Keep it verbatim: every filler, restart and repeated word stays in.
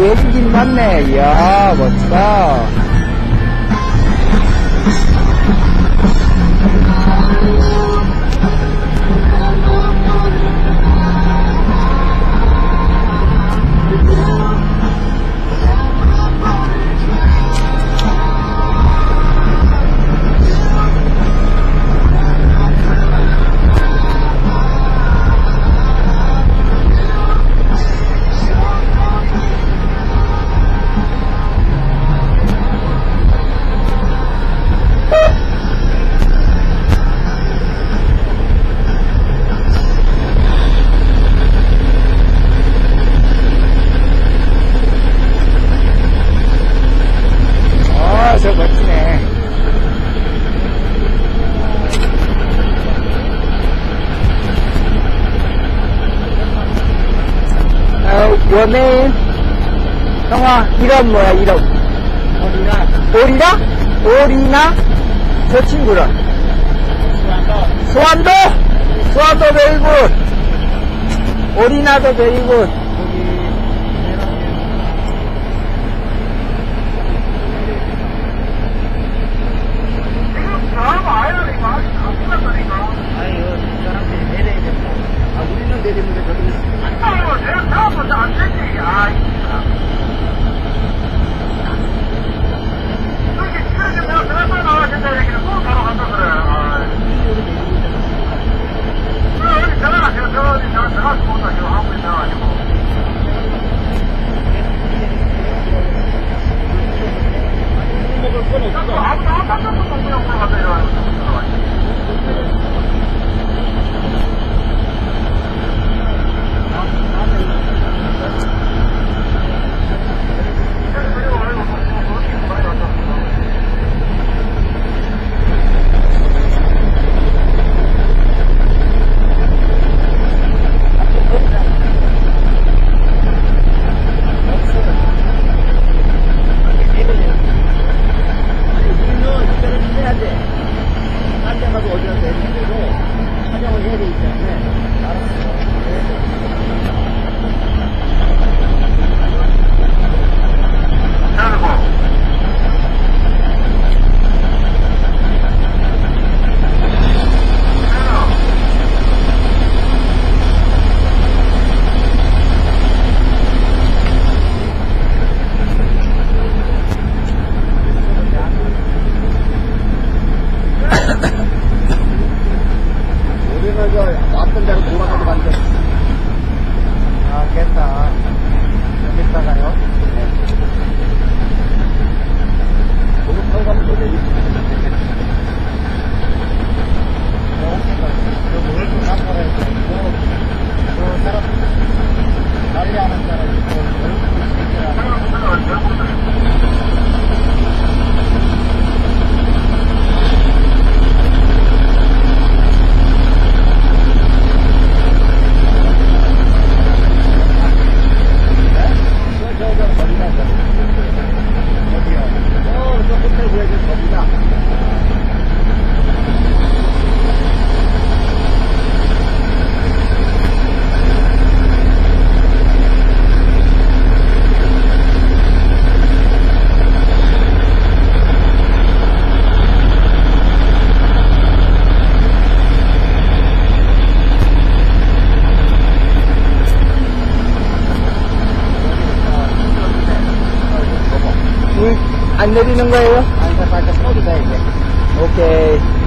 외국인 맞네. 이야, 멋지다. 저 멋지네. 어, 연예인 형아, 이름 뭐야? 이름 오리나. 오리나? 오리나? 저 친구는 수완도. 수완도? 수완도 베리굿. 오리나도 베리굿. 왔던 대로 돌아가도 안 돼. 아, 깼다. 여기다가요. 네. 거기 타고 가면 더 되지. 저 먹을 거 깜빡해야 돼. 저, 저 사람, 관리하는 사람이 저 얼굴 새끼라. 안 내리는 거예요? 아니, 살짝 서도 돼, 이제. 오케이.